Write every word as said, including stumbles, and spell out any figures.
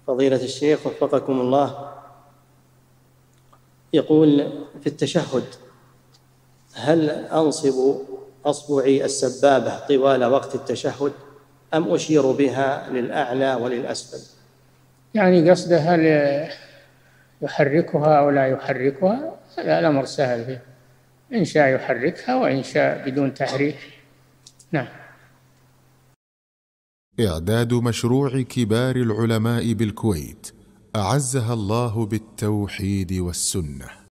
فضيلة الشيخ وفقكم الله، يقول في التشهد: هل أنصب أصبعي السبابة طوال وقت التشهد أم أشير بها للأعلى وللأسفل؟ يعني قصده هل يحركها أو لا يحركها؟ هذا الأمر سهل فيه، إن شاء يحركها وإن شاء بدون تحريك. نعم. إعداد مشروع كبار العلماء بالكويت أعزها الله بالتوحيد والسنة.